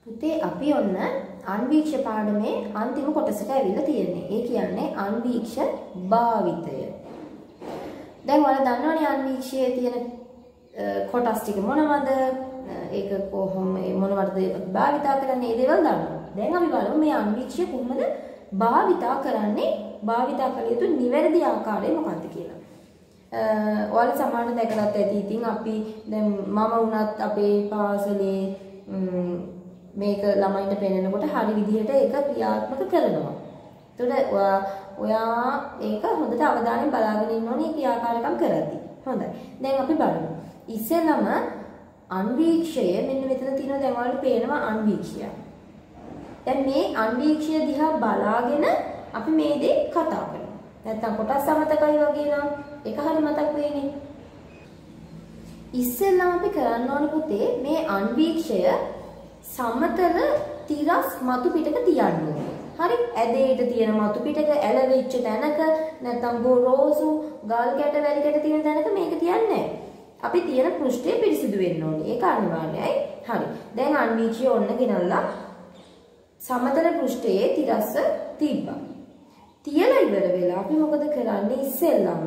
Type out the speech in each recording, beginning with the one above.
පුතේ අපි ඔන්න අන්වීක්ෂ පාඩමේ අන්තිම කොටසට ඇවිල්ලා තියෙන්නේ. ඒ කියන්නේ අන්වීක්ෂ භාවිතය. දැන් ඔයාලා දන්නවනේ අන්වීක්ෂයේ තියෙන කොටස් ටික මොනවද? ඒක කොහොම මොනවද භාවිතා කරන්නේ? ඒ දේවල් දන්නවා. දැන් අපි බලමු මේ අන්වීක්ෂය කොහොමද භාවිතා කරන්නේ? භාවිතා කළ යුතු නිවැරදි ආකාරය මොකක්ද කියලා. ඔයාලා සමහරවිට දැකලාත් ඇති. ඉතින් අපි දැන් මම වුණත් අපේ පාසලේ මේක ළමයින්ට පෙන්නනකොට හරි විදිහට ඒක ක්‍රියාත්මක කරනවා. එතකොට ඔයා ඒක හොඳට අවධානයෙන් බලාගෙන ඉන්න ඕනේ ක්‍රියාකාරකම් කරද්දී. හොඳයි. දැන් අපි බලමු. ඉස්සෙල්ලම අන්වීක්ෂය මෙන්න මෙතන තියෙනවා. දැන් ඔයාලට පේනවා අන්වීක්ෂය. දැන් මේ අන්වීක්ෂය දිහා බලාගෙන අපි මේ දේ කතා කරනවා. නැත්තම් කොටස් අමතකයි වගේ නම් ඒක හරි මතක් වෙන්නේ. ඉස්සෙල්ලම අපි කරන්න ඕනේ පුතේ මේ අන්වීක්ෂය සමතල තිරස් මතු පිටක තියන්න ඕනේ. හරි? ඇදේට තියෙන මතු පිටක ඇලවෙච්ච තැනක නැත්නම් ගොරෝසු ගල් කැට වැලි කැට තියෙන තැනක මේක තියන්නේ නැහැ. අපි තියෙන පෘෂ්ඨය පිරිසිදු වෙන්න ඕනේ. ඒක අනිවාර්යයි. හරි. දැන් අන්වීක්ෂය ඔන්න ගෙනල්ලා සමතල පෘෂ්ඨයේ තිරස්ස තිබ්බා. තියලා ඉවර වෙලා අපි මොකද කරන්නේ? ඉස්සෙල්ලම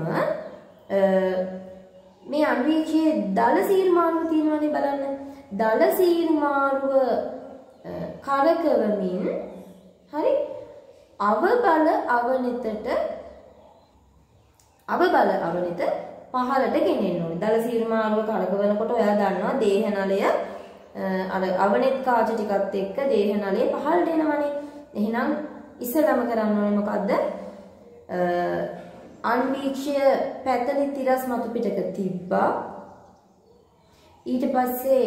මේ අන්වීක්ෂයේ දල සීර්මාණුව තියෙනවනේ බලන්න. දල සීර්මාණුව කරකවමින් හරි අවබල අවනිතට පහළට ගෙනෙන්න ඕනේ. දල සීර්මාණුව කරකවනකොට ඔයා දන්නවා දේහනලය අර අවනිත කාච ටිකත් එක්ක දේහනලය පහළට එනවනේ. එහෙනම් ඉස්සලම කරන්න ඕනේ මොකද්ද? අන්වීක්ෂය පැතලි තිරස් මතු පිටක තිබ්බා. ඊට පස්සේ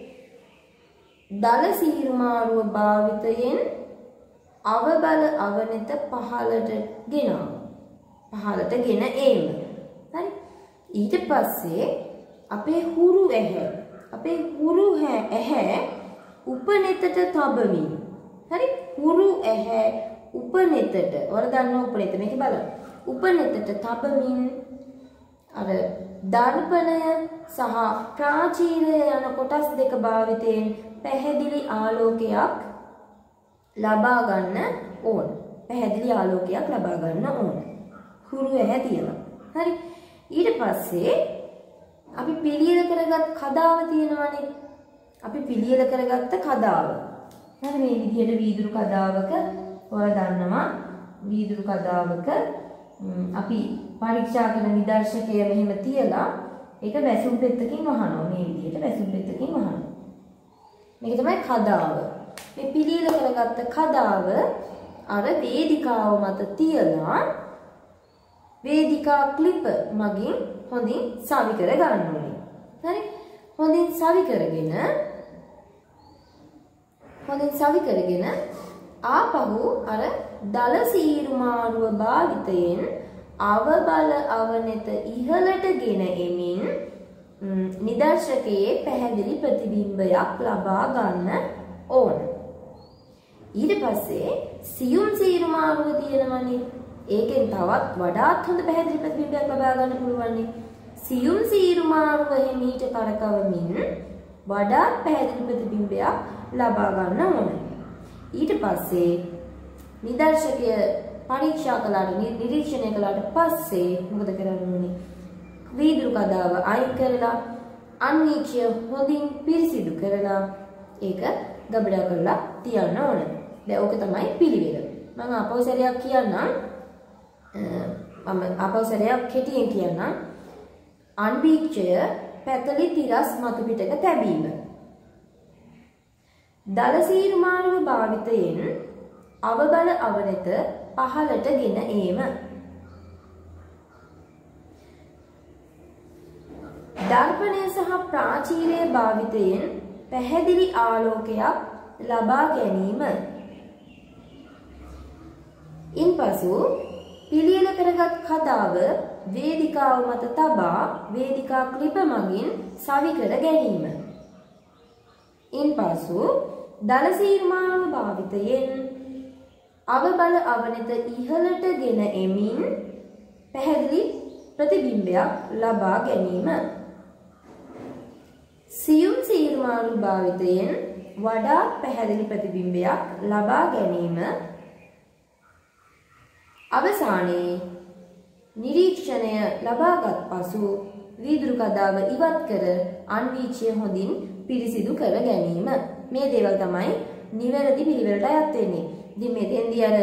දල සීර්මාණුව භාවිතයෙන් අවබල අවනිත පහළට ගෙනවා. පහළට ගෙන ඒම. හරි? ඊට පස්සේ අපේ හුරු ඇහැ උපනෙතට තබමින්. හරි? හුරු ඇහැ උපනෙතට. ඔයාලා දන්නවා උපනෙත මේක බලන්න. උපනෙතට තබමින් අර දර්පණය සහ ප්‍රාචීරය යන කොටස් දෙක භාවිතයෙන් පැහැදිලි ආලෝකයක් ලබා ගන්න ඕන. පැහැදිලි ආලෝකයක් ලබා ගන්න ඕන. හුරු ඇහැ තියලා. හරි? ඊට පස්සේ අපි පිළියෙල කරගත් කදාව තියෙනවානේ. අපි පිළියෙල කරගත්ත කදාව. හරි මේ විදිහට වීදුරු කදාවක ඔයාලා දන්නවා වීදුරු කදාවක අපි පරීක්ෂා කරන නිදර්ශකය මෙහෙම තියලා ඒක වැසුම් පෙත්තකින් වහනවා. මේ විදිහට වැසුම් පෙත්තකින් වහනවා. මේක තමයි කදාව. මේ පිළියෙල කරගත්ත කදාව අර වේදිකාව මත තියලා වේදිකා ක්ලිප් මගින් හොඳින් සවි කර ගන්න ඕනේ. හරි? හොඳින් සවි කරගෙන ආපහු අර දල සීරුමාරුව භාවිතයෙන් අවබල අවනත ඉහළට ගෙන එමින් නිදර්ශකයේ පැහැදිලි ප්‍රතිබිම්බයක් ලබා ගන්න ඕන. ඊට පස්සේ සියුම් සීරුමාරුව තියෙනවනේ. ඒකෙන් තවත් වඩාත් හොඳ පැහැදිලි ප්‍රතිබිම්බයක් ලබා ගන්න පුළුවන්. සියුම් සීරුමාරුව හිමීට කරකවමින් වඩාත් පැහැදිලි ප්‍රතිබිම්බයක් ලබා ගන්න ඕන. ඊට පස්සේ නිදර්ශකය පරීක්ෂා කළාට නිරීක්ෂණය කළාට පස්සේ මොකද කරන්න ඕනේ? වීදුරු කදාව අයින් කරලා අන්වීක්ෂය හොඳින් පිරිසිදු කරලා ඒක ගබඩා කරලා තියන්න ඕන. දැන් ඕක තමයි පිළිවෙල. මම ආපහු සැරයක් කියන්නම්. කෙටියෙන් කියන්නම්. අන්වීක්ෂය පැතලි තිරස් මතු පිටක තැබීම. දල සීර්මාණුව භාවිතයෙන් අවබල අවනත පහළට ගෙන ඒම. දර්පණය සහ ප්‍රාචීරය භාවිතයෙන් පැහැදිලි ආලෝකයක් ලබා ගැනීම. ඉන්පසු පිළියෙල කරගත් කදාව වේදිකාව මත තබා වේදිකා ක්ලිප මගින් සවි කර ගැනීම. ඉන්පසු දල සීර්මාණුව භාවිතයෙන් අවබල අවනත ඉහළට ගෙන එමින් පැහැදිලි ප්‍රතිබිම්බයක් ලබා ගැනීම. සියුම් සීර්මාණු භාවිතයෙන් වඩා පැහැදිලි ප්‍රතිබිම්බයක් ලබා ගැනීම අවසානයේ නිරීක්ෂණය ලබාගත් පසු වීදුරු කදාව ඉවත් කර අන්වීක්ෂය හොඳින් පිරිසිදු කර ගැනීම. මේ දේවල් තමයි නිවැරදි පිළිවෙලට අයත් වෙන්නේ. ඉතින් මෙතෙන්දී අර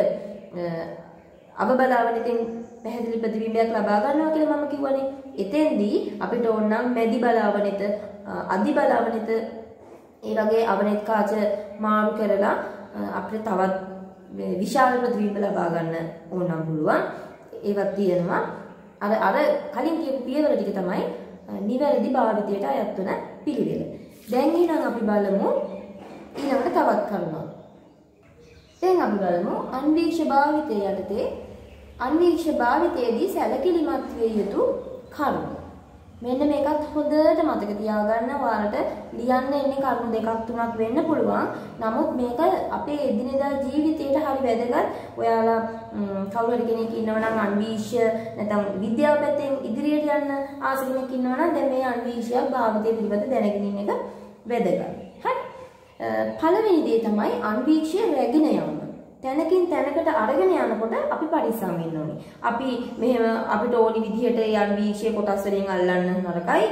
අවබලාවනෙන් පැහැදිලි ප්‍රතිබිම්බයක් ලබා ගන්නවා කියලා මම කිව්වනේ. එතෙන්දී අපිට ඕන නම් මැදි බලාවනෙත, අධි බලාවනෙත ඒ වගේ අවනෙත් කාච මාරු කරලා අපිට තවත් විශාල ප්‍රතිබිම්බ ලබා ගන්න ඕන නම් පුළුවන්. ඒවත් තියෙනවා. අර කලින් කියපු පියවර ටික තමයි නිවැරදි භාවිතයට අයත් වෙන පිළිවෙල. දැන් ඊළඟ අපි බලමු ඊළඟට තවත් කරුණක්. දැන් අපි බලමු අන්වීක්ෂ භාවිතය යටතේ අන්වීක්ෂ භාවිතයේදී සැලකිලිමත් විය යුතු කරුණු. මෙන්න මේකත් හොඳට මතක තියාගන්න. ඔයාලට ලියන්න එන්නේ කරුණු දෙකක් තුනක් වෙන්න පුළුවන්. නමුත් මේක අපේ එදිනෙදා ජීවිතේට හරි වැදගත්. ඔයාලා කවුරු හරි කෙනෙක් ඉන්නවා නම් අන්වීක්ෂ නැත්නම් විද්‍යාව පැත්තෙන් ඉදිරියට යන්න ආස කෙනෙක් ඉන්නවා නම් දැන් මේ අන්වීක්ෂයක් භාවිතය පිළිබඳ දැනගෙන ඉන්න එක වැදගත්. හරි. පළවෙනි දේ තමයි අන්වීක්ෂය රැගෙන යාම. තැනකින් තැනකට අරගෙන යනකොට අපි පරිස්සම් වෙන්න ඕනේ. අපි මෙහෙම අපිට ඕනි විදිහට ඒ අන්වීක්ෂය කොටස් වලින් අල්ලන්න නරකයි.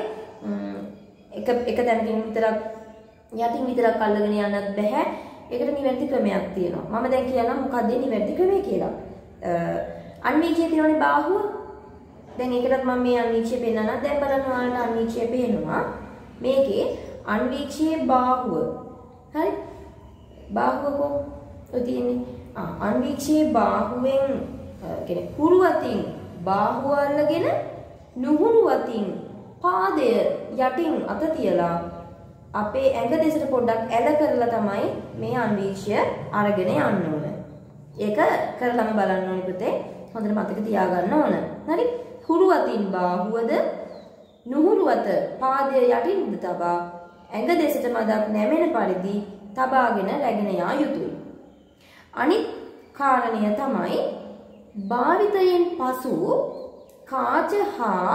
එක තැනකින් විතරක් යටින් විතරක් අල්ලගෙන යන්නත් බෑ. ඒකට නිවැරදි ක්‍රමයක් තියෙනවා. මම දැන් කියන්නම් මොකක්ද නිවැරදි ක්‍රමය කියලා. අන්වීක්ෂය තියෙනනේ බාහුව. දැන් ඒකටත් මම මේ අන්වීක්ෂය පෙන්නනවා. දැන් බලන්න ඔයාලට අන්වීක්ෂය පේනවා. මේකේ අන්වීක්ෂයේ බාහුව. හරි? බාහුවකෝ ඔය තියෙන්නේ. අන්වීක්ෂයේ බාහුවෙන් කියන්නේ හුරු අතින් බාහුව අල්ලගෙන නුහුරු අතින් පාදය යටින් අත තියලා අපේ ඇඟ දෙසට පොඩ්ඩක් ඇල කරලා තමයි මේ අන්වීක්ෂය අරගෙන යන්න ඕන. ඒක කරලම බලන්න ඕනේ පුතේ. හොඳට මතක තියාගන්න ඕන. හරි? හුරු අතින් බාහුවද නුහුරු අත පාදය යටින් තබා ඇඟ දෙසට මදක් නැමෙන පරිදි තබාගෙන රැගෙන යා යුතුයි. අනිත් කාරණය තමයි භාවිතයෙන් පසු කාච හා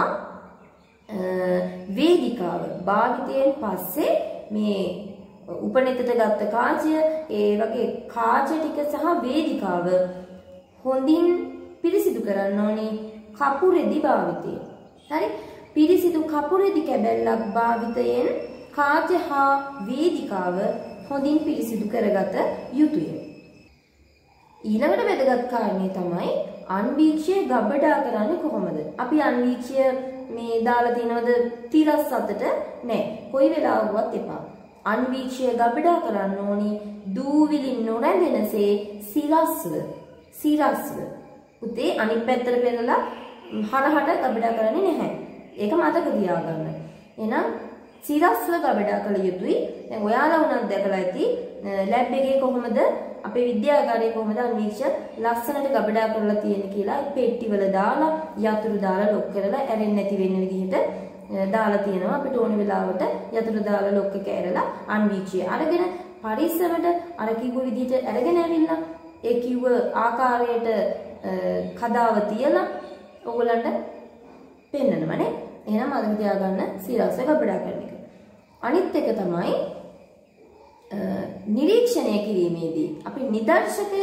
වේදිකාව. භාවිතයෙන් පස්සේ මේ උපනෙතට ගත්ත කාචය, ඒ වගේ කාච ටික සහ වේදිකාව හොඳින් පිරිසිදු කරන්න ඕනේ කපුරෙදි භාවිතයෙන්. හරි? පිරිසිදු කපුරෙදි කැබැල්ලක් භාවිතයෙන් කාච හා වේදිකාව හොඳින් පිරිසිදු කරගත යුතුය. ඊළඟට වැදගත් කාරණේ තමයි අන්වීක්ෂය ගබඩා කරන්නේ කොහොමද? අපි අන්වීක්ෂය මේ දාලා තියනවද තිරස් අතට? නෑ. කොයි වෙලාවකවත් එපා. අන්වීක්ෂය ගබඩා කරන්න ඕනි දූවිලි නොරැඳෙනසේ සිරස්ව. උතේ අනිත් පැත්තට පෙරලා හරහට ගබඩා කරන්නේ නැහැ. ඒක මතක තියාගන්න. එහෙනම් සිරස්ව ගබඩා කළ යුතුයි. දැන් ඔයාලා උනත් දැකලා ඇති ලැබ් එකේ කොහොමද අපේ විද්‍යාගාරයේ කොහොමද අන්වීක්ෂ ලස්සනට ගබඩා කරලා තියෙන්නේ කියලා පෙට්ටිවල දාලා යතුරු දාලා ලොක් කරලා ඇරෙන්නේ නැති වෙන්න විදිහට දාලා තියෙනවා. අපිට ඕන වෙලාවට යතුරු දාලා ලොක් එක ඇරලා අන්වීක්ෂය අරගෙන පරිස්සමට අර කිව්ව විදිහට අරගෙන ඇවිල්ලා ඒ කිව්ව ආකාරයට කදාව තියලා ඔයගලන්ට පෙන්නනවනේ. එහෙනම් මතක තියාගන්න සිරස්ව ගබඩා කරන එක. අනිත් එක තමයි නිරීක්ෂණය කිරීමේදී අපි නිදර්ශකය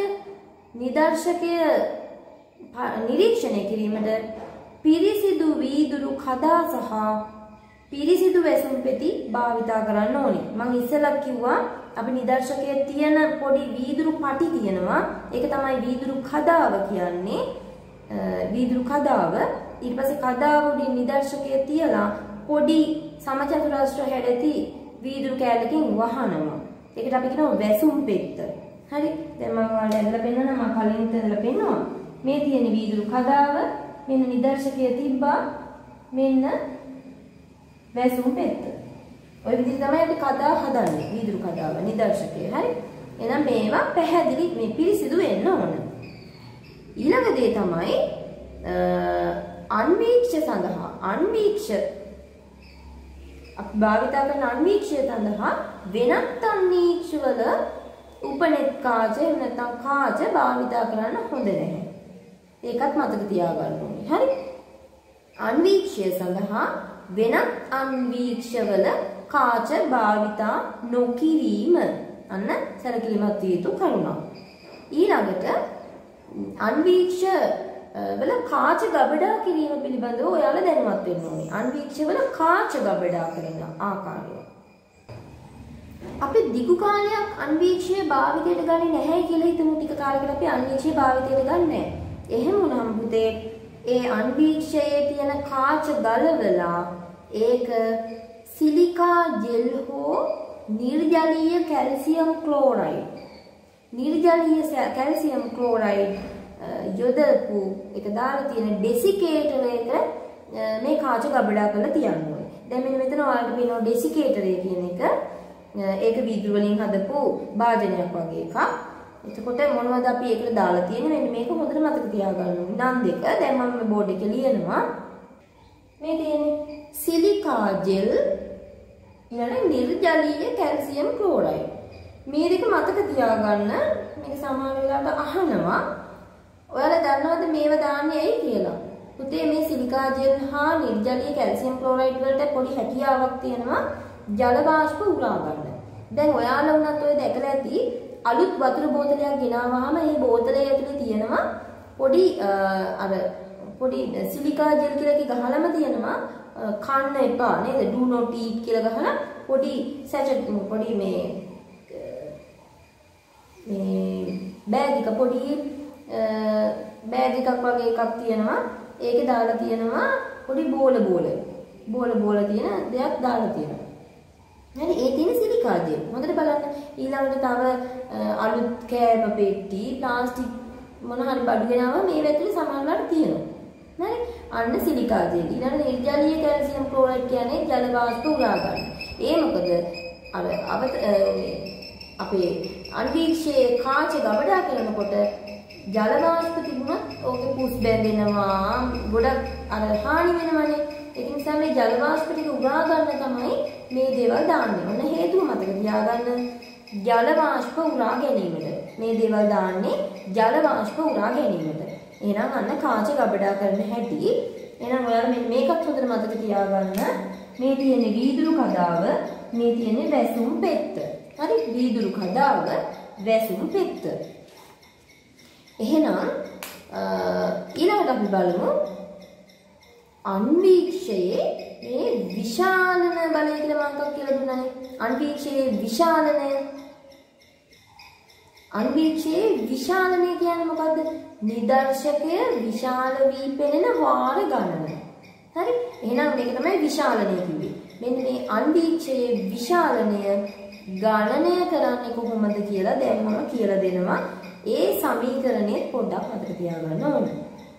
නිරීක්ෂණය කිරීමට පිරිසිදු වීදුරු කදා සහ පිරිසිදු වැසුම් පෙති භාවිතා කරන්න ඕනේ. මම ඉස්සෙල්ලා කිව්වා අපි නිදර්ශකයේ තියෙන පොඩි වීදුරු පටි තියෙනවා. ඒක තමයි වීදුරු කදාව කියන්නේ. වීදුරු කදාව ඊට පස්සේ කදාව උඩින් නිදර්ශකයේ තියලා පොඩි සමචතුරස්‍ර හැඩති වීදුරු කෑල්ලකින් වහනවා. ඒකට අපි කියනවා වැසුම් පෙත්ත. හරි? දැන් මම ඔයාලට ඇදලා පෙන්නනවා. මම කලින් ඇදලා පෙන්නවා. මේ තියෙන වීදුරු කදාව මෙන්න නිදර්ශකයේ තිබ්බා. මෙන්න වැසුම් පෙත්ත. ඔය විදිහට තමයි අපි කදා හදන්නේ. වීදුරු කදාව නිදර්ශකයේ. හරි? එහෙනම් මේවා පැහැදිලි මේ පිරිසිදු වෙන්න ඕන. ඊළඟ දේ තමයි අන්වීක්ෂ සඳහා අපි භාවිත කරන අන්වීක්ෂය සඳහා වෙනත් අන්වීක්ෂවල උපනෙත් කාච එහෙම නැත්නම් කාච භාවිත කරන්න හොඳ නැහැ. ඒකත් මතක තියාගන්න ඕනේ. හරි? අන්වීක්ෂය සඳහා වෙනත් අන්වීක්ෂවල කාච භාවිත නොකිරීම. අන්න සැලකිලිමත් විය යුතු කරුණක්. ඊළඟට අන්වීක්ෂ වල කාච ගබඩා කිරීම පිළිබඳව ඔයාලා දැනුවත් වෙන්න ඕනේ. අන්වීක්ෂ වල කාච ගබඩා කරන ආකාරය. අපි දිගු කාලයක් අන්වීක්ෂය භාවිතයට ගන්නේ නැහැ කියලා හිතමු. ටික කාලයකට අපි අන්වීක්ෂය භාවිතයට ගන්න නැහැ. එහෙම වුණාම පුතේ ඒ අන්වීක්ෂයේ තියෙන කාච ගලවලා ඒක සිලිකා ජෙල් හෝ නිර්ජලීය කැල්සියම් ක්ලෝරයිඩ් යොදපු එක දාලා තියෙන ඩෙසිකේටර් එක මේ කාච ගබඩා කරලා තියන්න ඕනේ. දැන් මෙන්න මෙතන ඔයාලට පේනවා ඩෙසිකේටර් කියන එක. ඒක වීදුරු වලින් හදපු භාජනයක් වගේ එකක්. එතකොට මොනවද අපි ඒකට දාලා තියෙන්නේ? මෙන්න මේක හොඳට මතක තියාගන්න ඕනේ. නම් දෙක. දැන් මම මේ බෝඩ් එකේ ලියනවා. මේ තියෙන්නේ සිලිකා ජෙල් ඊළඟ නිර්ජලීය කැල්සියම් ක්ලෝරයිඩ්. මේ දෙක මතක තියාගන්න. මේක සමහර වෙලාවට අහනවා. ඔයාලා දන්නවද මේව දාන්නේ ඇයි කියලා? පුතේ මේ සිලිකා ජෙල් හා නිර්ජලීය කැල්සියම් ක්ලෝරයිඩ් වලට පොඩි හැකියාවක් තියෙනවා ජල වාෂ්ප උරා ගන්න. දැන් ඔයාලා වුණත් ඔය දැකලා ඇති අලුත් වතුර බෝතලයක් ගෙනාවහම මේ බෝතලේ ඇතුලේ තියෙනවා පොඩි සිලිකා ජෙල් කියලා කි ගහලම තියෙනවා කන්න එපා නේද? do not eat කියලා ගහලා පොඩි සැචට් පොඩි මේ බෑග් එක පොඩි බෑග් එකක් වගේ එකක් තියෙනවා. ඒකේ දාලා තියෙනවා පොඩි බෝල තියෙන දෙයක් දාලා තියෙනවා. හරි ඒ තියෙන සිලිකා ජෙල්. හොඳට බලන්න. ඊළඟට තව අලුත් කෑම පෙට්ටි, ප්ලාස්ටික් මොන හරි බඩු ගෙනාවා මේ වැතුලේ සමහරවල් තියෙනවා. හරි? අන්න සිලිකා ජෙල්. ඊළඟ නිර්ජලීය කැල්සියම් ක්ලෝරයිඩ් කියන්නේ ජල වාෂ්ප උරා ගන්න. ඒ මොකද අපේ අන්වීක්ෂයේ කාච ගබඩා කරනකොට ජල වාෂ්ප තිබුණත් ඕකේ පුස් බැඳෙනවා. ගොඩක් හානි වෙනවනේ. ඒක නිසා මේ ජල වාෂ්ප ටික උරා ගන්න තමයි මේ දේවල් දාන්නේ. ඔන්න හේතුව මතක තියාගන්න. ජල වාෂ්ප උරා ගැනීමට. මේ දේවල් දාන්නේ ජල වාෂ්ප උරා ගැනීමට. එහෙනම් අන්න කාච ගබඩා කරන හැටි. එහෙනම් ඔයාලා මෙන්න මේකත් හොඳට මතක තියාගන්න. මේ තියෙන්නේ වීදුරු කඩාව, මේ තියෙන්නේ වැසුම් පෙත්ත. හරි? වීදුරු කඩාව, වැසුම් පෙත්ත. එහෙනම් ඊළඟට අපි බලමු අන්වීක්ෂයේ මේ විශාලන බලය කියලා මම එකක් කියලා දුන්නානේ. අන්වීක්ෂයේ විශාලනය කියන්නේ මොකද්ද? නිදර්ශකය විශාල වී පෙනෙන වාර ගණන. හරි? එහෙනම් මේක තමයි විශාලනය කිව්වේ. මෙන්න මේ අන්වීක්ෂයේ විශාලනය ගණනය කරන්නේ කොහොමද කියලා දැන් මම කියලා දෙනවා. ඒ සමීකරණය පොඩ්ඩක් මතක තියාගන්න ඕනේ.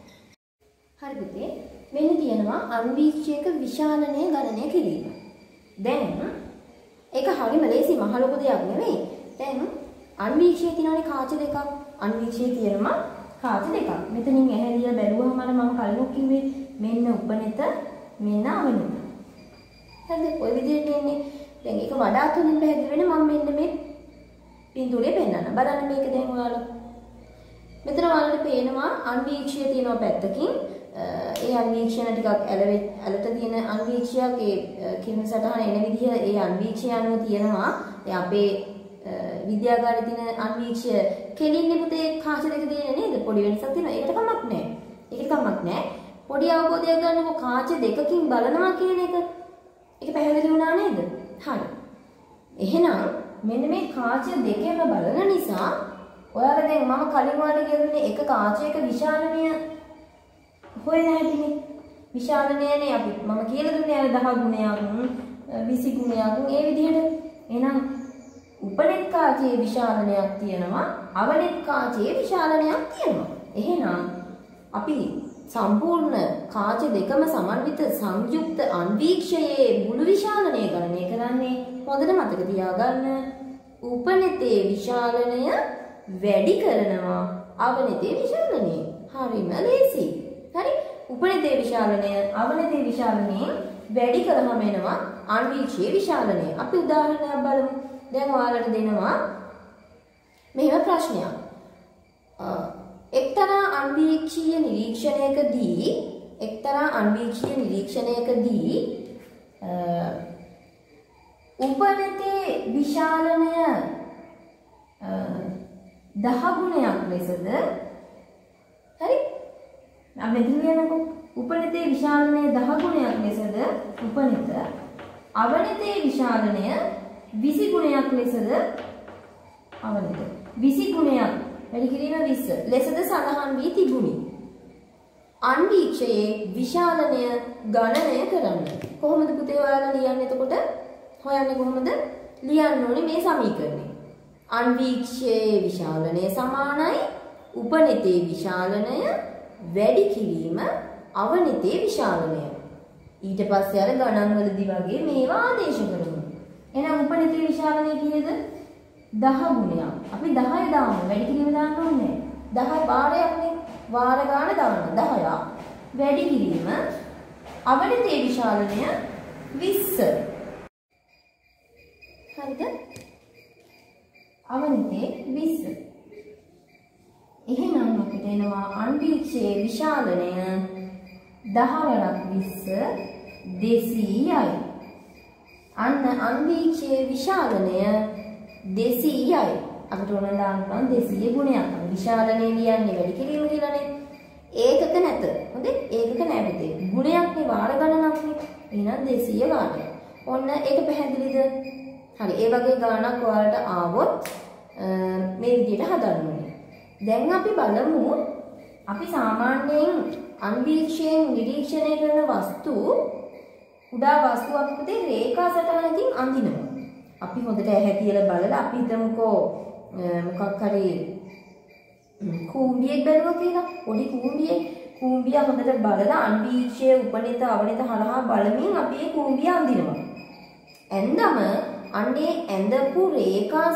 හරි පුතේ. මෙන්න තියෙනවා අන්වීක්ෂයක විශාලනය ගණනය කිරීම. දැන් ඒක හරිම ලේසි මහ ලොකු දෙයක් නෙවෙයි. දැන් අන්වීක්ෂයේ තියෙනවානේ කාච දෙකක්. අන්වීක්ෂයේ තියෙනවා කාච දෙකක්. මෙතනින් ඇහැරිලා බැලුවම මම කලින් කිව්වේ මෙන්න උපනෙත මෙන්න අවනෙත. හරිද? ඔය විදිහට එන්නේ. දැන් ඒක වඩාත් හොඳින් පැහැදිලි වෙන්නේ මම මෙන්න මේ පින්තූරේ පෙන්නන්න. බලන්න මේක දැන් ඔයාලා. මෙතන ඔයාලට පේනවා අන්වීක්ෂය තියෙනවා පැත්තකින්. ඒ අන්වීක්ෂණ ටිකක් ඇලට තියෙන අන්වීක්ෂයක් ඒ කිරණ සටහන එන විදිහ ඒ අන්වීක්ෂය අනුව තියෙනවා. දැන් අපේ විද්‍යාගාරයේ තියෙන අන්වීක්ෂය කෙලින්නේ පුතේ කාච දෙක තියෙන නේද? පොඩි වෙනසක් තියෙනවා. ඒකට කමක් නැහැ. ඒක කමක් නැහැ. පොඩි අවබෝධයක් ගන්නකො කාච දෙකකින් බලනවා කියන එක. ඒක පැහැදිලි වුණා නේද? හරි. එහෙනම් මෙන්න මේ කාච දෙකේම බලන නිසා ඔයාලා දැන් මම කලින් ඔයාලට කියුනේ එක කාචයක විශාලනය හොයන හැටිනේ. විශාලනයනේ අපි මම කියලා දුන්නේ අර 10 ගුණයක් 20 ගුණයක් ඒ විදිහට. එහෙනම් උපනෙත් කාචයේ විශාලනයක් තියෙනවා, අවනෙත් කාචයේ විශාලනයක් තියෙනවා. එහෙනම් අපි සම්පූර්ණ කාච දෙකම සමන්විත සංයුක්ත අන්වීක්ෂයේ මුළු විශාලනය ගණනය කරන්නේ හොඳට මතක තියාගන්න. උපනෙතේ විශාලනය වැඩි කරනවා අවනෙතේ විශාලනය. හරිම ලේසි. හරි? උපනෙතේ විශාලනය අවනෙතේ විශාලනයෙන් වැඩි කරාම එනවා අන්වීක්ෂයේ විශාලනය. අපි උදාහරණයක් බලමු. දැන් ඔයාලට දෙනවා මෙහෙම ප්‍රශ්නයක්. එක්තරා අන්වීක්ෂීය නිරීක්ෂණයකදී උපනතේ විශාලනය 10 ගුණයක් ලෙසද හරි අපි මෙතන කියනකො උපනිතේ විශාලනය 10 ගුණයක් ලෙසද උපනිත අවනිතේ විශාලනය 20 ගුණයක් ලෙසද අවනිත 20 ගුණයක් වැඩි කිරීම 20 ලෙසද සඳහන් වී තිබුණි. අන්වීක්ෂයේ විශාලනය ගණනය කරන්න. කොහොමද පුතේ ඔයාලා ලියන්නේ එතකොට? හොයන්නේ කොහොමද? ලියන්න ඕනේ මේ සමීකරණය. අන්වීක්ෂයේ විශාලනය සමානයි උපනිතේ විශාලනය වැඩි කිරීම අවනිතේ විශාලනය. ඊට පස්සේ අර ගණන් වලදී වගේ මේවා ආදේශ කරමු. එහෙනම් උපනිතේ විශාලනය කීයද? 10 ගුණයක්. අපි 10 දාමු. වැඩි කිරීම දාන්න ඕනේ නැහැ. 10 වාරයක්නේ. වාර ගාන දාන්න 10ක්. වැඩි කිරීම අවනිතේ විශාලනය 20. හරිද? අවනිතේ 20. එහෙනම් අපිට එනවා අන්වීක්ෂයේ විශාලනය 10 වරක් 20 200යි. අන්න අන්වීක්ෂයේ විශාලනය 200යි. අපිට ඕන දාන්න පුළුවන් 200 ගුණයක්. විශාලනය ලියන්නේ වැඩි කිරීම කියලානේ. ඒකක නැත. හොඳේ? ඒකක නැවතේ. ගුණයක්නේ වාර ගණනක්නේ. එහෙනම් 200 වාරය. ඔන්න ඒක පැහැදිලිද? හරි. ඒ වගේ ගණනක් ඔයාලට ආවොත් මේ විදිහට හදන්න ඕනේ. දැන් අපි බලමු අපි සාමාන්‍යයෙන් අන්වීක්ෂයෙන් නිරීක්ෂණය කරන වස්තු කුඩා වස්තුවක් පුතේ රේඛා සටහනකින් අඳිනවා. අපි හොඳට ඇහැ තියලා බලලා අපි හිතමුකෝ මොකක් හරි කූඹියක් බැලුවා කියලා. පොඩි කූඹිය හොඳට බලලා අන්වීක්ෂයේ උපනිත අවනිත හරහා බලමින් අපි ඒ කූඹිය අඳිනවා. ඇඳම අන්නේ ඇඳපු රේඛා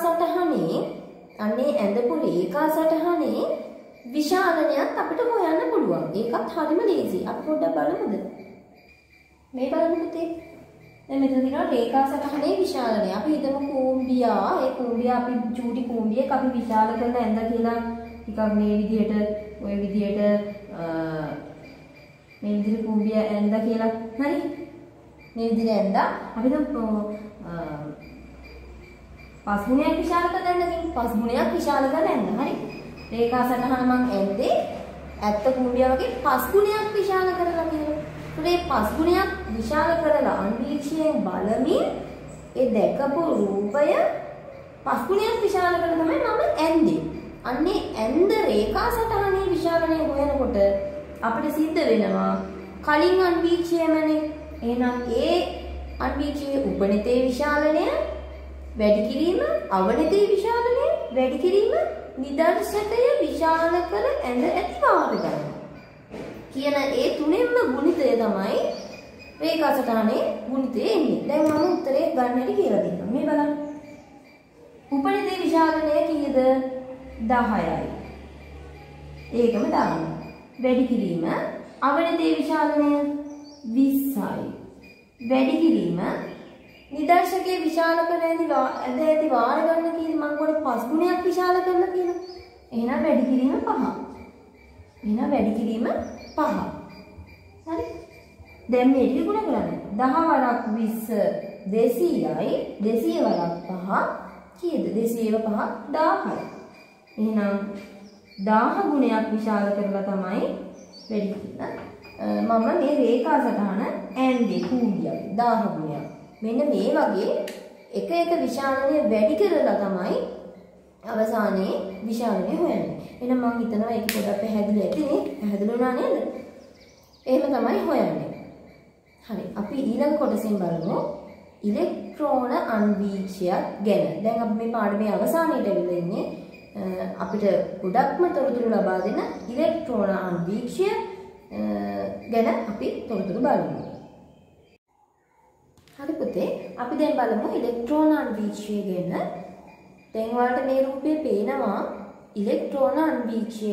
සටහනේ විශාලනයත් අපිට හොයන්න පුළුවන්. ඒකත් හරිම ලේසි. අපි පොඩ්ඩක් බලමුද? මේ බලමු පුතේ. දැන් මෙතන තියෙනවා රේඛා සටහනේ විශාලනය. අපි හිතමු කූඹියා, ඒ කූඹියා අපි චූටි කූඹියක් අපි විශාල කරලා ඇඳ කියලා ටිකක් මේ විදිහට ওই විදිහට මේ විදිහට කූඹිය ඇඳ කියලා. හරි? මේ විදිහට ඇඳා අපි දැන් 5 ගුණයක් විශාල කරලා ඇඳගෙන 5 ගුණයක් විශාල කරලා ඇඳ. හරි? රේඛා සටහන මම ඇන්දේ ඇත්ත කූඹියා වගේ 5 ගුණයක් විශාල කරලා කියලා. ඒ 5 ගුණයක් විශාල කරලා අන්වීක්ෂයෙන් බලමින් ඒ දැකපු රූපය 5 ගුණයක් විශාල කරලා තමයි මම ඇන්දේ. අන්නේ ඇන්ද රේඛා සටහනේ විශාලනය හොයනකොට අපිට සිද්ධ වෙනවා කලින් අන්වීක්ෂයමනේ. එහෙනම් ඒ අන්වීක්ෂයේ උපනිතේ විශාලනය වැඩි කිරීම අවනිතේ විශාලනය වැඩි කිරීම නිදර්ශකය විශාල කර ඇඳ ඇති වාර ගන්න කියන ඒ තුනෙන්ම ගුණිතය තමයි රේඛා සටහනේ ගුණිතය එන්නේ. දැන් මම උත්තරේ ගන්න හැටි කියලා දෙන්නම්. මේ බලන්න. උපනිතේ විශාලනය කීයද? 10යි. ඒකම දාන්න. වැඩි කිරීම අවනිතේ විශාලනය 20යි. වැඩි කිරීම නිදර්ශකයේ විශාල කර ඇති වාර ගන්න කීයද? මම කොහොමද 5 ගුණයක් විශාල කරලා කියලා. එහෙනම් වැඩි කිරීම 5. එහෙනම් වැඩි කිරීම 5. හරි? දැන් මේක ගුණ කරන්න. 10 වරක් 20 200යි. 200 වරක් 5 කීයද? 200 5 1000යි. එහෙනම් 1000 ගුණයක් විශාල කරලා තමයි වැඩි කිරීම. මම මේ රේඛා සටහන ඇන්දේ කූඹියක් 1000 ගුණයක්. මෙන්න මේ වගේ එක විශාලනය වැඩි කරලා තමයි අවසානයේ විශාලනය හොයන්නේ. එහෙනම් මම හිතනවා ඒක පොඩ්ඩක් පැහැදිලි ඇතිනේ. පැහැදිලි වුණා නේද? එහෙම තමයි හොයන්නේ. හරි. අපි ඊළඟ කොටසෙන් බලමු ඉලෙක්ට්‍රෝන අන්වීක්ෂයක් ගැන. දැන් අපි මේ පාඩමේ අවසානයට ඇවිල්ලා ඉන්නේ. අපිට ගොඩක්ම තොරතුරු ලබා දෙන ඉලෙක්ට්‍රෝන අන්වීක්ෂය ගැන අපි තොරතුරු බලමු. හරි පුතේ, අපි දැන් බලමු ඉලෙක්ට්‍රෝන අන්වීක්ෂය ගැන. දැන් ඔයාලට මේ රූපේ පේනවා ඉලෙක්ට්‍රෝන අන්වීක්ෂය.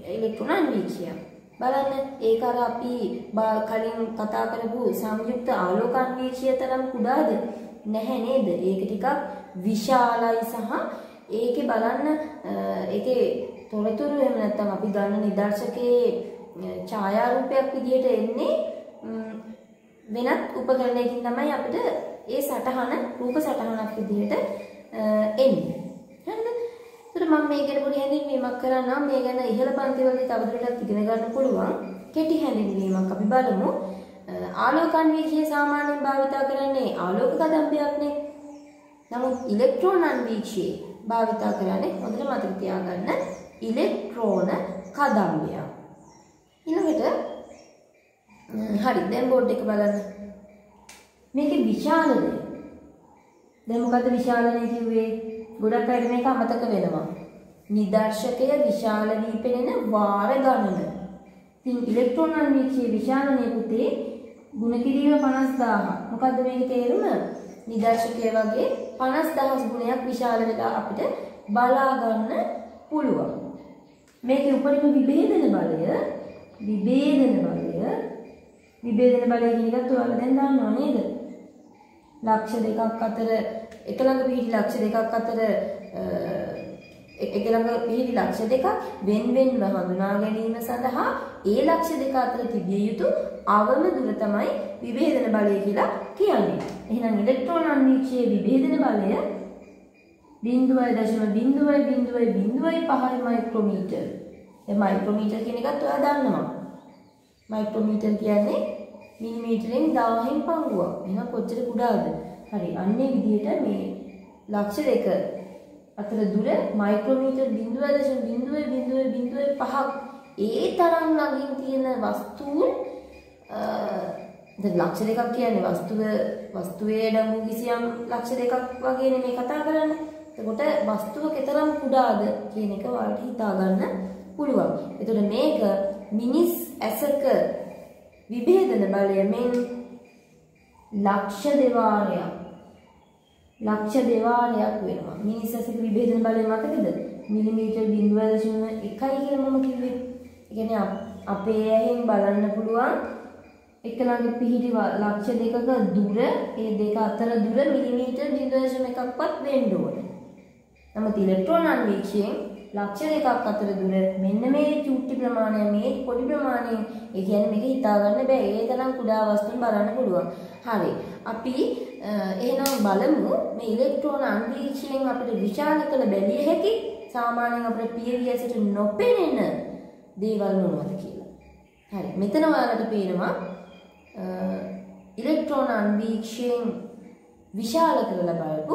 බලන්න, ඒක අර අපි කලින් කතා කරපු සංයුක්ත ආලෝක අන්වීක්ෂය තරම් කුඩාද? නැහැ නේද? ඒක ටිකක් විශාලයි සහ ඒකේ බලන්න ඒකේ තොරතුරු එහෙම නැත්නම් අපි ගන්න නිදර්ශකයේ ඡායාරූපයක් විදිහට එන්නේ වෙනත් උපකරණයකින් තමයි අපිට ඒ සටහන රූප සටහනක් විදිහට එන්නේ. හරිද? ඒතර මම මේ ගැන පොඩි හැඳින්වීමක් කරන්නම්. මේ ගැන ඉහළ පන්තිවලදී තවදුරටත් ඉගෙන ගන්න පුළුවන්. කෙටි හැඳින්වීමක් අපි බලමු. ආලෝකාන්වීක්ෂය සාමාන්‍යයෙන් භාවිතා කරන්නේ ආලෝක කදම්බයක්නේ. නමුත් ඉලෙක්ට්‍රෝන අන්වීක්ෂය භාවිතා කරන්නේ හොඳට මතක තියාගන්න ඉලෙක්ට්‍රෝන කදම්බයක්. ඊළඟට හරි දැන් බෝඩ් එක බලන්න. මේකේ විශාලනය. දැන් මොකද්ද විශාලනය කිව්වේ? ගොඩක් අය මේක අමතක වෙනවා. නිදර්ශකය විශාල වී පෙනෙන වාර ගණන. ඉතින් ඉලෙක්ට්‍රෝන අන්වීක්ෂයේ විශාලනය පුතේ ගුණ කිරීම 50000. මොකද්ද මේකේ තේරුම? නිදර්ශකය වගේ 50000 ගුණයක් විශාල වෙලා අපිට බලා ගන්න පුළුවන්. මේකේ උපරිම විභේදන බලය කියන එකත් ඔයාලා දැන් දන්නවා නේද? ලක්ෂ දෙකක් අතර එක ළඟ පිහිටි ලක්ෂ දෙකක් අතර එක ළඟ පිහිටි ලක්ෂ දෙකක් වෙන වෙනම හඳුනා ගැනීම සඳහා ඒ ලක්ෂ දෙක අතර තිබිය යුතු අවම දුර තමයි විභේදන බලය කියලා කියන්නේ. එහෙනම් ඉලෙක්ට්‍රෝන අන්වීක්ෂයේ විභේදන බලය 0.00005 මයික්‍රෝමීටර්. ඒ මයික්‍රෝමීටර් කියන එකත් ඔයා දන්නවා. මයික්‍රෝමීටර් කියන්නේ මිලිමීටරෙන් 1000න් පංගුවක්. එහෙනම් කොච්චර කුඩාද? හරි. අන්නේ විදිහට මේ ලක්ෂ දෙක අතර දුර මයික්‍රෝමීටර් 0.005ක් ඒ තරම් ළඟින් තියෙන වස්තුන් දැන් ලක්ෂ දෙකක් කියන්නේ වස්තුවේ ඩඟු කිසියම් ලක්ෂ දෙකක් වගේ නෙමෙයි කතා කරන්නේ. එතකොට වස්තුව කෙතරම් කුඩාද කියන එක ඔයාලට හිතා ගන්න පුළුවන්. එතකොට මේක මිනිස් ඇසක විභේදන බලය මෙන් ලක්ෂ දෙවාරයක් වෙනවා. මිනිස් ඇසක විභේදන බලය මතකද? මිලිමීටර් 0.1 කියලා මම කිව්වේ. ඒ කියන්නේ අපේ ඇහෙන් බලන්න පුළුවන් එක ළඟ පිහිටි ලක්ෂ දෙකක දුර ඒ දෙක අතර දුර මිලිමීටර් 0.1ක්වත් වෙන්න ඕනේ. නමුත් ඉලෙක්ට්‍රෝන අන්වීක්ෂයෙන් ලක්ෂ දෙකක් අතර දුර මෙන්න මේ චුට්ටි ප්‍රමාණය මේ පොඩි ප්‍රමාණය ඒ කියන්නේ මේක හිතා ගන්න බෑ. ඒ තරම් කුඩා වස්තුන් බලන්න පුළුවන්. හරි. අපි එහෙනම් බලමු මේ ඉලෙක්ට්‍රෝන අන්වීක්ෂයෙන් අපිට විශාල කළ බැලිය හැකි සාමාන්‍යයෙන් අපිට පියවි ඇසට නොපෙනෙන දේවල් මොනවද කියලා. හරි. මෙතන ඔයාලට පේනවා ඉලෙක්ට්‍රෝන අන්වීක්ෂයෙන් විශාල කරලා බලපු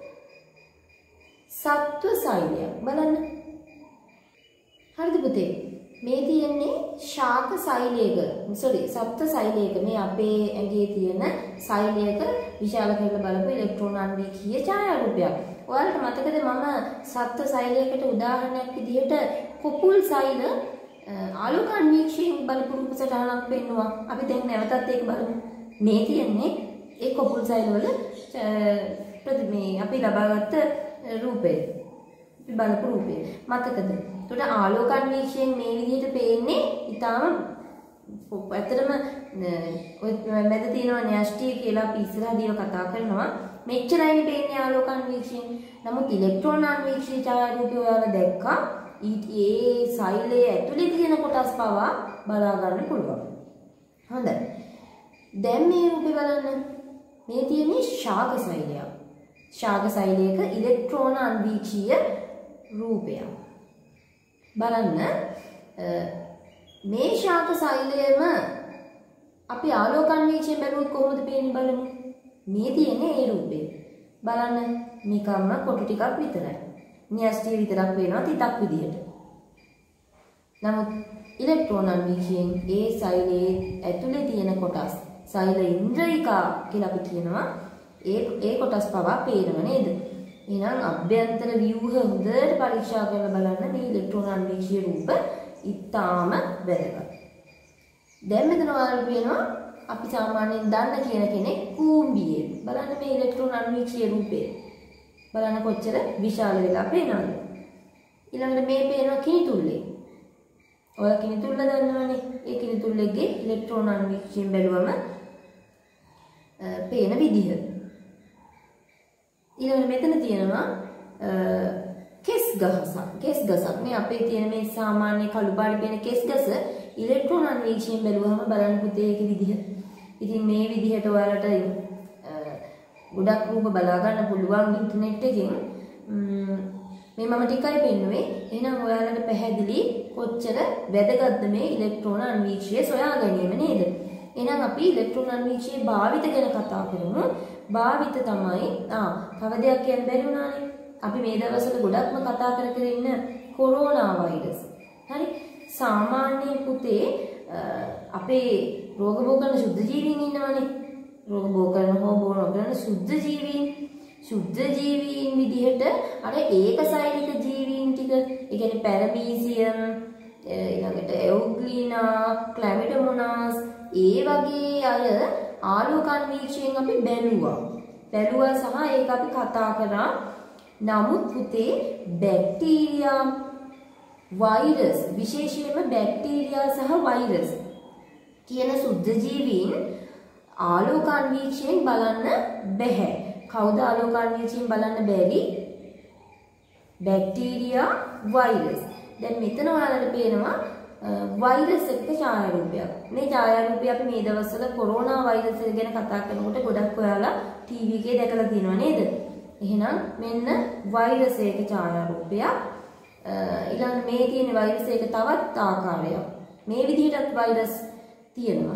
සත්ව සෛලයක් බලන්න. හරිද පුතේ? මේ තියෙන්නේ ශාක සෛලයක. සත්ව සෛලයක මේ අපේ ඇඟේ තියෙන සෛලයක විශාල කරලා බලපු ඉලෙක්ට්‍රෝන අන්වීක්ෂීය ඡායාරූපයක්. ඔයාලට මතකද මම සත්ව සෛලයකට උදාහරණයක් විදිහට කුකුල් සෛල ආලෝක අන්වීක්ෂයෙන් බලපු රූප සටහනක් පෙන්නුවා. අපි දැන් නැවතත් ඒක බලමු. මේ තියෙන්නේ ඒ කුකුල් සෛල වල ප්‍රතිමේ අපි ලබාගත් රූපේ. අපි බලපු රූපේ. මතකද? එතකොට ආලෝක අන්වීක්ෂයෙන් මේ විදිහට පේන්නේ ඊටාම ඇත්තටම ඔය මැද තියෙනවා න්‍යෂ්ටිය කියලා අපි ඉස්සරහදීව කතා කරනවා. මෙච්චරයි පේන්නේ ආලෝක අන්වීක්ෂයෙන්. නමුත් ඉලෙක්ට්‍රෝන අන්වීක්ෂී ඡායාරූපය ඔයාලා දැක්කා. ඒ සෛලයේ ඇතුලේ තියෙන කොටස් පවා බලා ගන්න පුළුවන්. හොඳයි. දැන් මේ රූපේ බලන්න. මේ තියෙන්නේ ශාක සෛලයක්. ශාක සෛලයක ඉලෙක්ට්‍රෝන අන්වීක්ෂීය රූපයක්. බලන්න මේ ශාක සෛලයම අපි ආලෝක අන්වීක්ෂයෙන් බැලුවොත් කොහොමද පේන්නේ බලමු. මේ තියෙන්නේ ඒ රූපේ. බලන්න නිකම්ම කොටු ටිකක් විතරයි. න්‍යෂ්ටිය විතරක් වෙනවා තිතක් විදියට. නමුත් ඉලෙක්ට්‍රෝන අන්වීක්ෂයෙන් ඒ සෛලයේ ඇතුලේ තියෙන කොටස් සෛල ඉන්ද්‍රිකා කියලා අපි කියනවා. ඒ කොටස් පවා පේනව නේද? එහෙනම් අභ්‍යන්තර ව්‍යුහ හොඳට පරීක්ෂා කරලා බලන්න මේ ඉලෙක්ට්‍රෝන අන්වීක්ෂීය රූප ඉතාම වැදගත්. දැන් මෙතන ඔයාලට පේනවා අපි සාමාන්‍යයෙන් දන්න කියන කෙනෙක් කූඹියේ. බලන්න මේ ඉලෙක්ට්‍රෝන අන්වීක්ෂීය රූපේ. බලන්න කොච්චර විශාල වෙලා පේනවද? ඊළඟට මේ පේනවා කිනිතුල්ලේ. ඔයා කිනිතුල්ල දන්නවනේ. ඒ කිනිතුල්ලේගේ ඉලෙක්ට්‍රෝන අන්වීක්ෂයෙන් බැලුවම පේන විදිහ. ඊළඟට මෙතන තියෙනවා කෙස් ගසක්. මේ අපේ තියෙන මේ සාමාන්‍ය කළු පාට පේන කෙස් ගස ඉලෙක්ට්‍රෝන අන්වීක්ෂයෙන් බැලුවම බලන්න පුතේ ඒකේ විදිහ. ඉතින් මේ විදිහට ඔයාලට ගොඩක් රූප බලා ගන්න පුළුවන් ඉන්ටර්නෙට් එකෙන්. මේ මම ටිකයි පෙන්නුවේ. එහෙනම් ඔයාලට පැහැදිලි කොච්චර වැදගත්ද මේ ඉලෙක්ට්‍රෝන අන්වීක්ෂය සොයා ගැනීම නේද? එහෙනම් අපි ඉලෙක්ට්‍රෝන අන්වීක්ෂයේ භාවිත ගැන කතා කරමු. භාවිත තමයි තව දෙයක් කියන්න බැරි වුණානේ. අපි මේ දවස්වල ගොඩක්ම කතා කර ඉන්න කොරෝනා වෛරස්. හරි. සාමාන්‍ය පුතේ අපේ රෝග බෝ කරන සුද්ධ ජීවීන් ඉන්නවනේ. රෝග බෝ කරන හෝ බෝ නොකරන සුද්ධ ජීවීන් විදිහට අර ඒකසෛනික ජීවීන් ටික, ඒ කියන්නේ පැරමීසියම්, ඊළඟට එවුග්ලිනා, ක්ලැමිඩෝමොනාස්, ඒ වගේ අය ආලෝක අන්වීක්ෂයෙන් අපි බැලුවා සහ ඒක අපි කතා කරා. නමුත් පුතේ බැක්ටීරියා, වෛරස්, විශේෂයෙන්ම බැක්ටීරියා සහ වෛරස් කියන සුද්ධ ජීවීන් ආලෝක අන්වීක්ෂයෙන් බලන්න බැහැ. කවුද ආලෝක අන්වීක්ෂයෙන් බලන්න බැරි? Bacteria, virus. දැන් මෙතන ඔයාලට පේනවා වෛරස් එක්ක ඡායාරූපයක්. මේ ඡායාරූපය අපි මේ දවස්වල කොරෝනා වෛරස් ගැන කතා කරනකොට ගොඩක් ඔයාලා ටීවී එකේ දැකලා තියෙනවා නේද? එහෙනම් මෙන්න වෛරස් එක ඡායාරූපයක්. ඊළඟ මේ තියෙන වෛරස් එක තවත් ආකාරයක්. මේ විදිහටත් වෛරස් තියෙනවා.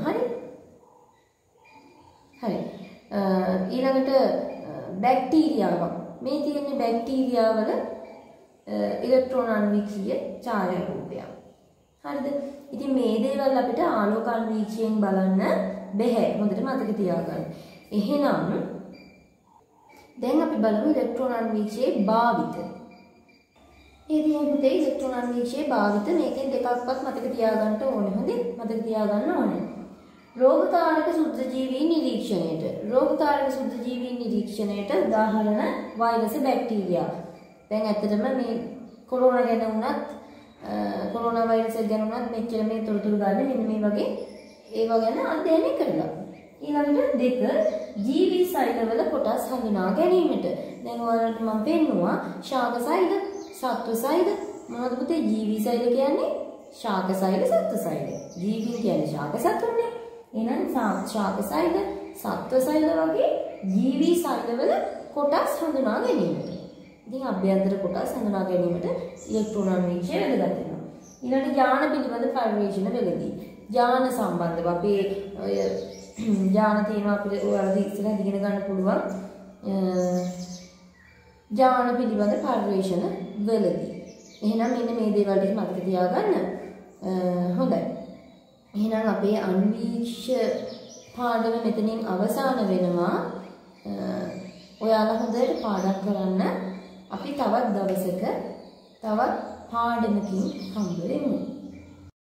හරි. ඊළඟට බැක්ටීරියාවක්. මේ තියෙන්නේ බැක්ටීරියාවල ඉලෙක්ට්‍රෝන අන්වීක්ෂීය ඡායාරූපයක්. හරිද? ඉතින් මේ දේවල් අපිට ආලෝක අන්වීක්ෂයෙන් බලන්න බැහැ. හොඳට මතක තියාගන්න. එහෙනම් දැන් අපි බලමු ඉලෙක්ට්‍රෝන අන්වීක්ෂයේ භාවිත. ඉතින් පුතේ ඉලෙක්ට්‍රෝන අන්වීක්ෂයේ භාවිත මේකෙන් දෙකක්වත් මතක තියාගන්න ඕනේ. හොඳේ? මතක තියාගන්න ඕනේ. රෝගකාරක සුද්ධ ජීවීන් නිරීක්ෂණයට. රෝගකාරක සුද්ධ ජීවීන් නිරීක්ෂණයට උදාහරණ වෛරස්, බැක්ටීරියා. දැන් ඇත්තටම මේ කොරෝනා ගැන වුණත් කොරෝනා වෛරස් ගැන වුණත් මෙච්චර මේ තොරතුරු ගන්න මෙන්න මේ වගේ ඒවා ගැන අධ්‍යයනය කරලා. ඊළඟට 2 ජීවී සෛලවල කොටස් හඳුනා ගැනීමට. දැන් ඔයාලට මම පෙන්නුවා ශාක සෛල, සත්ව සෛල. මොනවද පුතේ ජීවී සෛල කියන්නේ? ශාක සෛල, සත්ව සෛල. ජීවී කියන්නේ ශාක සතුන්නේ. එහෙනම් ශාක සෛල, සත්ව සෛල වගේ ජීවී සෛලවල කොටස් හඳුනා ගැනීමට. ඉතින් අභ්‍යන්තර කොටස් හඳුනා ගැනීමට ඉලෙක්ට්‍රෝන අන්වීක්ෂය වැදගත් වෙනවා. ඊළඟට යාන පිළිබඳ පර්යේෂණ වෙලදී යාන සම්බන්ධව අපේ ඔය යාන තියෙනවා අපිට ඔයාලා ඉස්සරහ ඉගෙන ගන්න පුළුවන්. යාන පිළිබඳ පර්යේෂණ වෙලදී. එහෙනම් මෙන්න මේ දේවල් ටික මතක තියාගන්න. හොඳයි. එහෙනම් අපේ අන්වීක්ෂ පාඩම මෙතනින් අවසන් වෙනවා. ඔයාලා හොඳට පාඩම් කරන්න. අපි තවත් දවසක තවත් පාඩමකින් හම්බ වෙමු.